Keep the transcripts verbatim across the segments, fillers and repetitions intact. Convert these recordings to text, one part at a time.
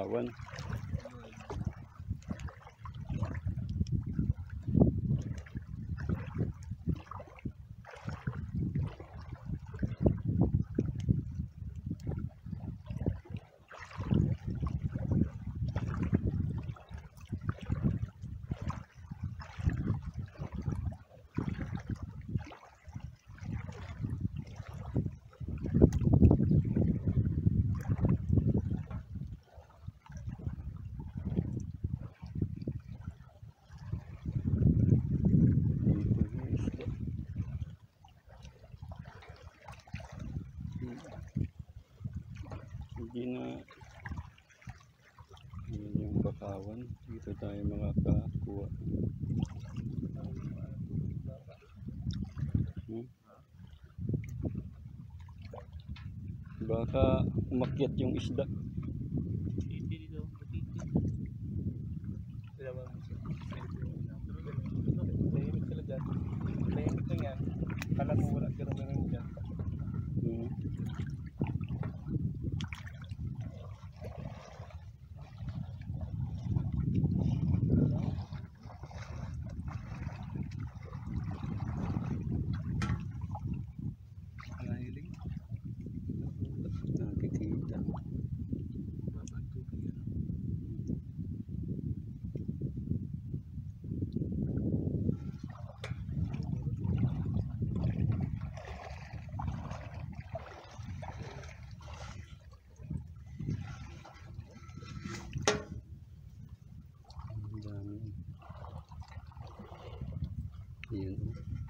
bakawan. Hindi na yun yung bakawan. Dito tayo makakakuha. Hmm? Baka umakyat yung isda. Kala mo wala ka naman dyan. Hmm. Nakikita. Ang dami. Yun.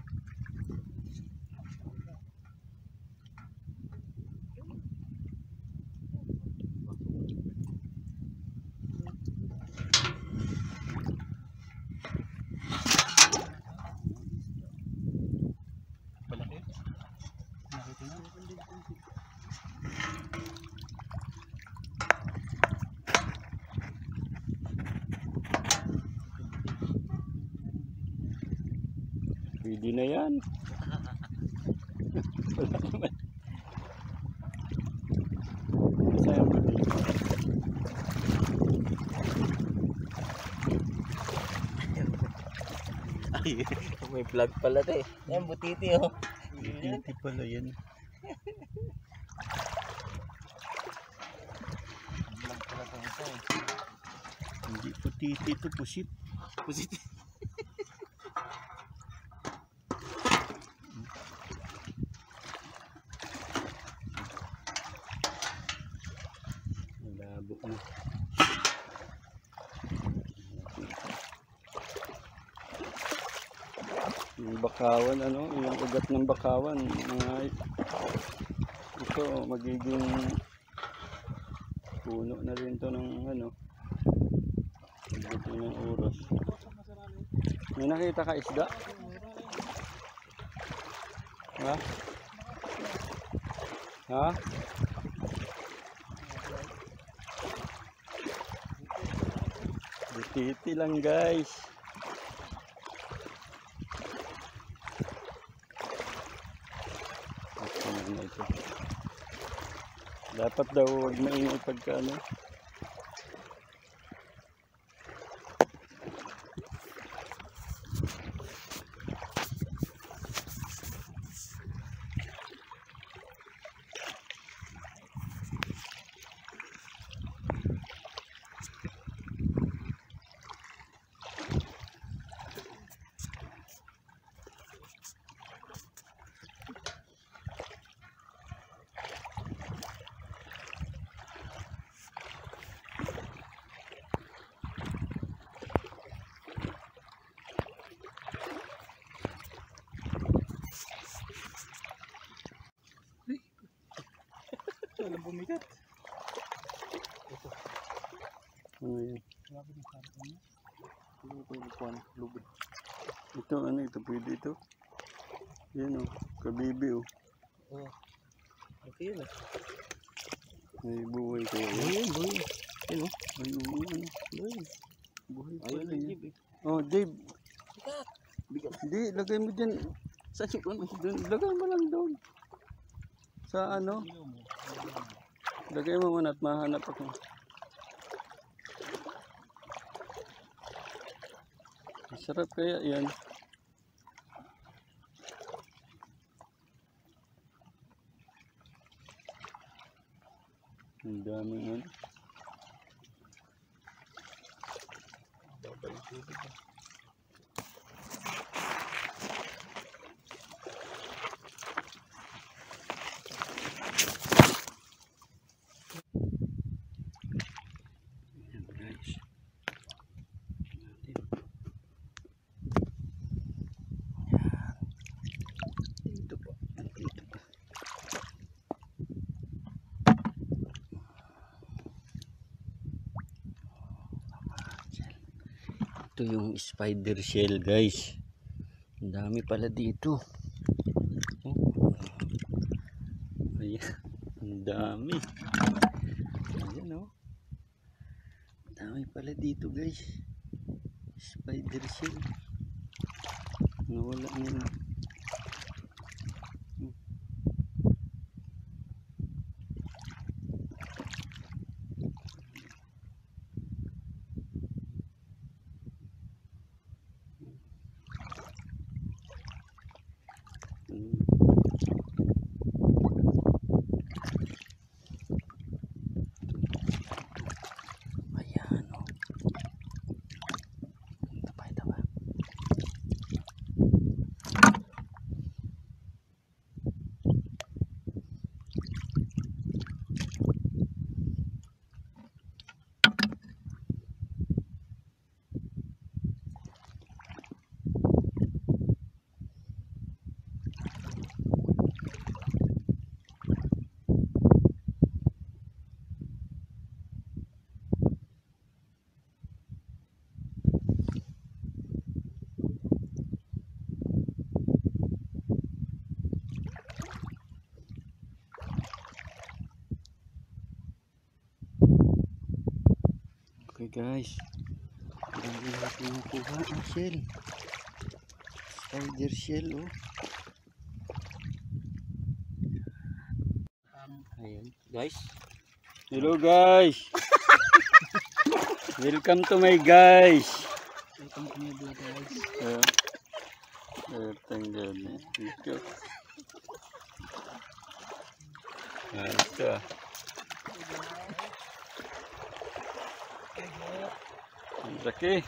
Malaki. Nakita na. Pwede na yan. Wala naman. Sayang ba dito? Ay, may vlog pala to eh. Yan, butiti oh. Hindi pala yan. Vlog pala to ito eh. Hindi putiti ito, pusit. Pusit. Malabo na. Yung bakawan, ano, yung ugat ng bakawan, mga ito magiging puno na rin to ng ano, pagdating ng oras. May nakita ka isda? Ha? Ha? Butiti lang guys. Ano ito? Dapat daw wag maingay pagka ano. Walang bumigat. Ito. Ano yan? Grabe yung sarap niya. Ito ko yung kuwan, lubid. Ito ano ito? Pwede ito? Yan o. Kabibi o. Oo. Okay yun eh. May buhay kaya yan. Ayun, buhay. Ayun o. Ay oo ano. Buhay. Buhay Ayun pala ang yan. jib eh. Oh Dave. Bigat. Bigat. Hindi, lagay mo dyan. Saan yung kuwan? Doon, lagay mo lang doon. Sa ano? Lagay mo muna at mahanap ako. Masarap kaya yan. Ang daming ano. Babay tubig. Ayan guys. Dito po. Dito po. Ito yung spider shell guys. Ang dami pala dito. Oh. Ayan. Ang dami. Ayan oh. Ang dami pala dito guys. Spider shell. Nawala nila. Ayan o. Ito pa, ito pa. Okay guys, dami natin nakuha ang shell, spider shell oh. Ayan guys, hello guys. Welcome to my guys. Welcome to my vlog guys. Uh, uh, tanggal na ito. Ah, ito. Ang laki.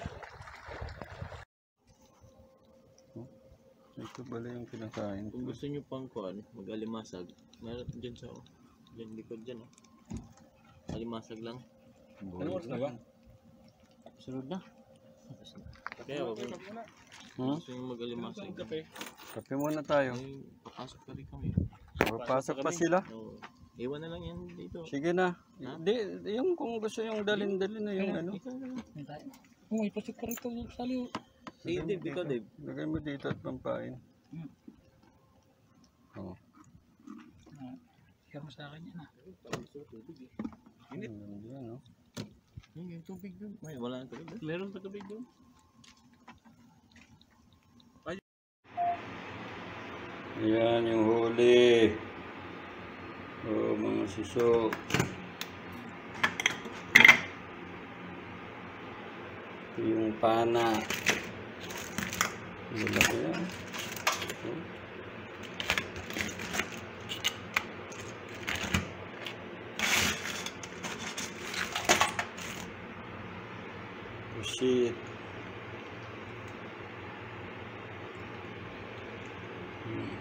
Oh, ito pala yung kinakain. Kung gusto nyo pang kuhan, mag-alimasag. Meron dyan sa, dyan likod dyan oh. Alimasag lang. Ano oras na ba? Sunod na. Kaya wag mo. Hmm? Gusto nyo mag-alimasag. Kape. Kape muna tayo. Ay, papasok pa rin kami. Papasok pa sila. Oo. Iwan na lang yan dito. Sige na. Ha? Di, yung kung gusto yung dalin-dalin na yung ano. Ikaw na lang. Oh, ipasok ko rito sa liw. Sige, Dave. Ikaw, Dave. Lagay mo dito at pampain. Hmm. Oo. Share mo sa akin yan ah. Init. Yan, yan, no? Yung yung tubig doon. May wala nang tubig. Meron pa tubig doon. Yan yung huli. Oh, mga suso. Ito yung pana. Wala ko yan. Oh. Pusit. Hmm.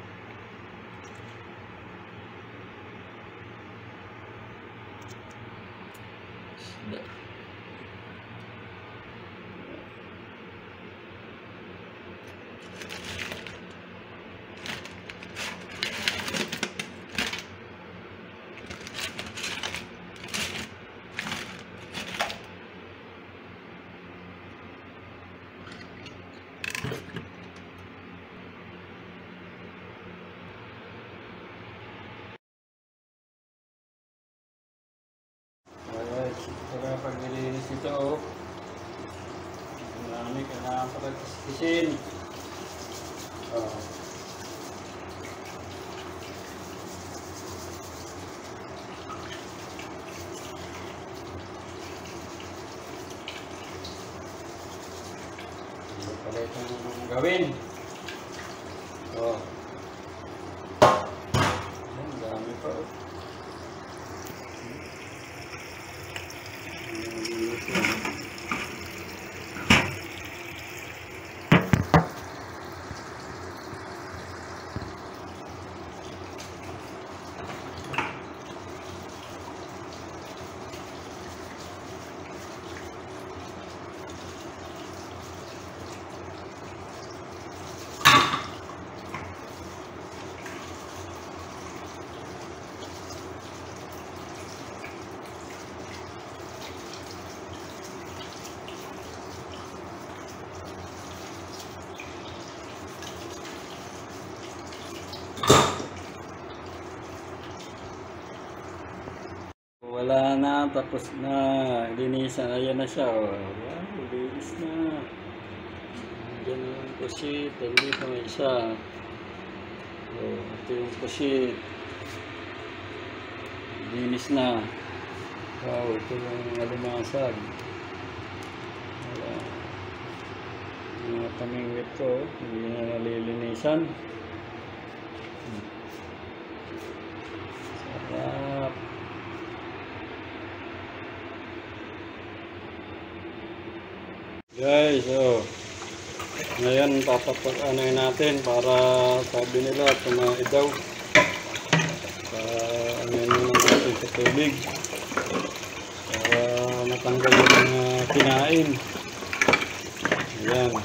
Alright, para pag nilinis ito, oh. Marami kailangan pa pagkisisin. Oh. Gawin. Oh. Ang dami pa. Oh. Wala na, tapos na. Linisan, ayan na siya. Oh. Ayan, linis na. Diyan yung pusit. Dito may isa. Oh, ito yung pusit. Linis na. Wow, ito yung alimasag. Wala. Yung mga pamingwit ko, hindi na nalilinisan. Sarap. Guys, oh. Ngayon papapag-anoy natin para sabi nila tumae daw. Pa-anoy muna natin sa tubig. Para matanggal yung mga kinain. Ayan.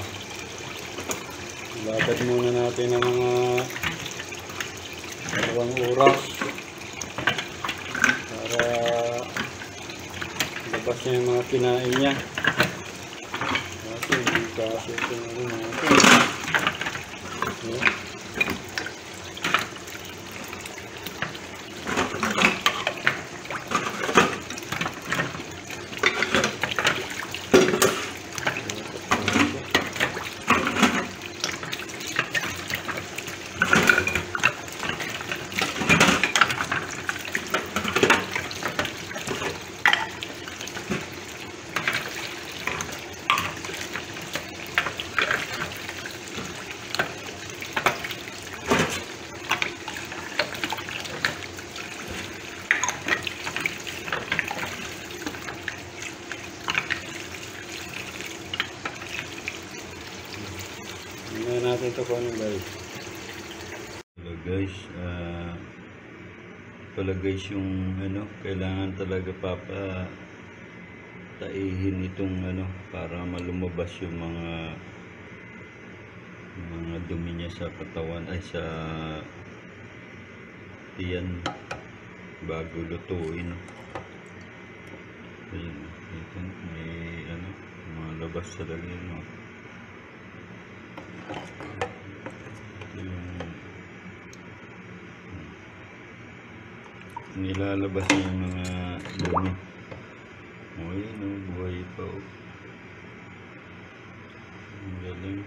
Labad muna natin ang mga dalawang oras. Para labas niya yung mga kinain niya. Kasi ito na rin natin. Okay. Tingnan natin ito kung ano guys. Hello guys, uh, pala guys yung ano, kailangan talaga papa taihin itong ano para malumabas yung mga mga dumi niya sa katawan ay sa tiyan bago lutuin. Ayun, ito may ano, mga labas talaga yun. No? Nilalabas niya yung mga dumi. O yun o, buhay pa o. Ang galing.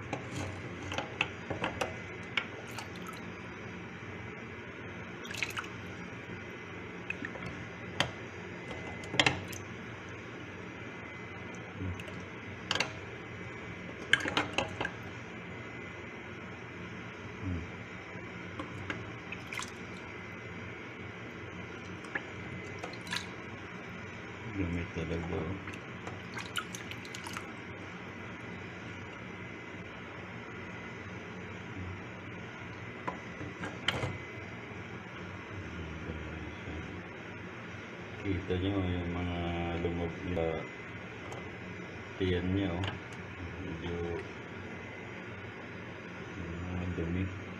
Dumi talaga o. Kita nyo yung mga lumab na tiyan niya o. Medyo mga dumi.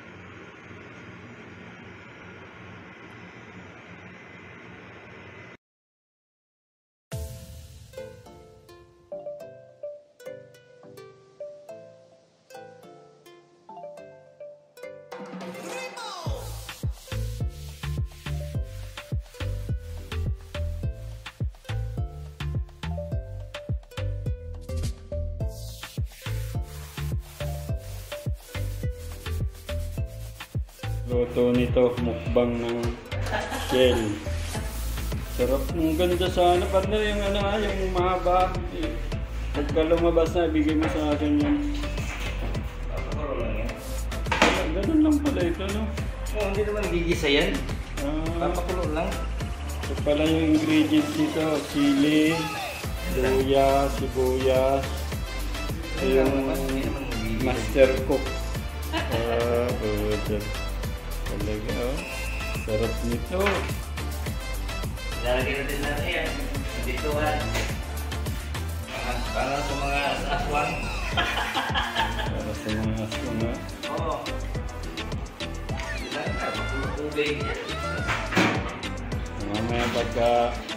Luto nito, mukbang ng shell. Sarap, ang ganda sana. Partner, yung ano ha, yung mahaba. Pagka lumabas na, ibigay mo sa akin yan. ganun lang pala ito, no? Oh, hindi naman gigisa yan. Ah, Papakulo lang. ito pala yung ingredients dito. Chili, luya, sibuyas. Ito yung master cook. Ah, oh, dyan. Talaga, oh. Sarap nito. Lalagyan natin natin yan. Dito ha. Para sa mga aswang. Para sa mga aswang, ha? Oo. Ilan ka? Makulong-tubig. Mamaya pagka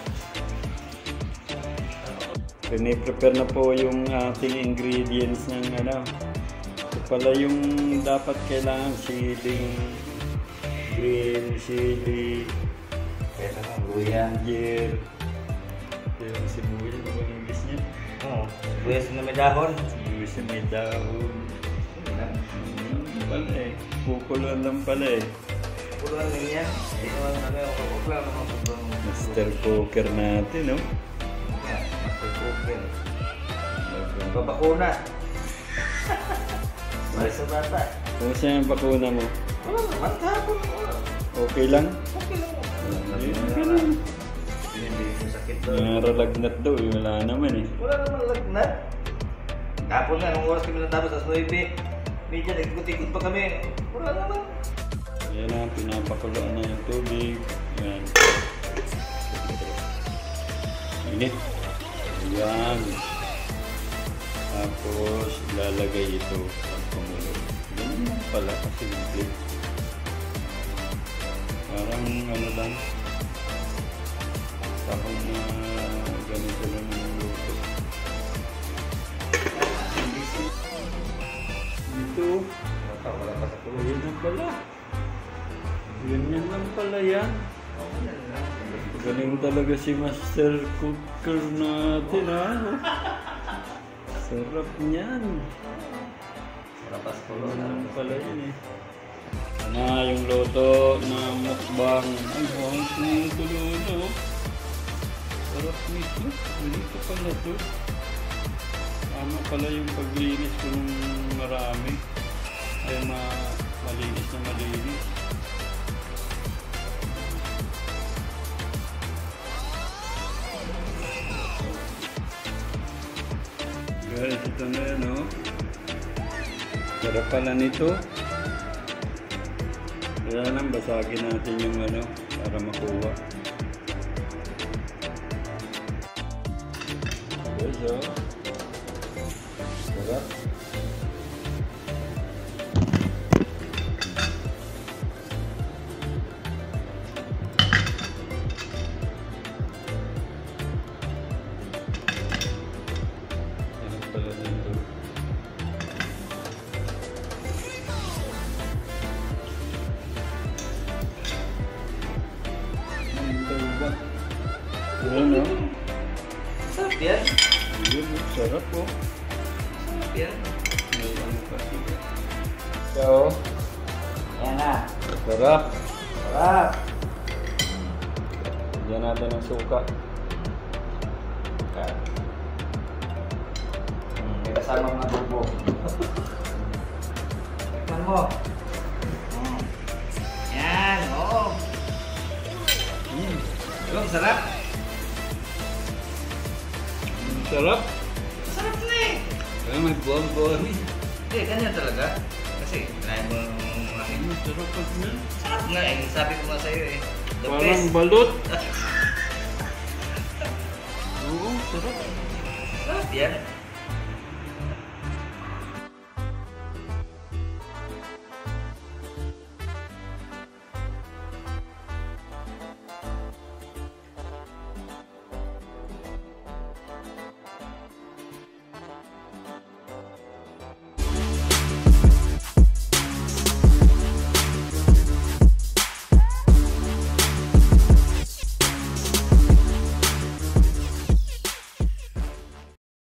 piniprepare na po yung ating ingredients ng ano. Ito pala yung dapat kailangan, siling, green chili, Pwede ng luya. ginger. Ito yung sibuyas, ano ba yung English niya? Oo. Sibuyas na may dahon. Sibuyas na may dahon. Hmm, pala eh. Kukuloan lang pala eh. Puluhan lang yan. Ito ang ano yung kakukla. Master cooker natin, no? Yan. Master cooker. Talagang- Babakuna. Para sa bata. Kumusta yung bakuna mo? Wala naman. Tapon. Okay lang? Okay lang. Eh, okay lang. Hindi mo sakit doon. Naralagnat daw eh. Wala naman eh. Wala naman lagnat. Tapon nga, nung oras kami natapos, as nueve. Medyo nagkikot-ikot pa kami. Wala naman. Ayan na, pinapakuluan na yung tubig. Ayan. Init. Ayan. Tapos, lalagay ito ang pamulo. Ganyan lang pala kasi hindi. Parang ano lang. Parang na ganito lang yung luto. Ito. Wala pa sa tuloy. Ayan na pala. Ganyan lang pala yan. Galing talaga si Master Cooker natin, ha? Sarap niyan. Wala pa sa tuloy. Ganyan lang pala yun eh. Ano yung luto na mukbang. Ay, bawang ko yung tulo na, oh. Sarap nito. Ganito pala to. Tama pala yung paglinis ko ng marami. Ay, ma malinis na malinis. Guys, ito na yan, oh. Sarap pala nito. Kaya lang, basagin natin yung ano, para makuha. Guys, oh. Sarap. Sarap pala nito. Ano? Sarap yan. Yun, sarap po. Sarap yan. May ano kasi. Ciao. Yan na. Sarap. Sarap. Diyan natin ang suka. Hmm, may kasama mga tubo. Tikman mo. Hmm. Yan, oo. Mm. Diba, masarap? Sarap. Masarap na eh. Kaya may buwan-buwan eh. Hindi, ganyan talaga. Kasi, kinain mo ng mga Mm, sarap pa na. sarap nga eh. Sabi ko nga sa'yo eh. The Parang best. balot. Oo, sarap. Sarap yan.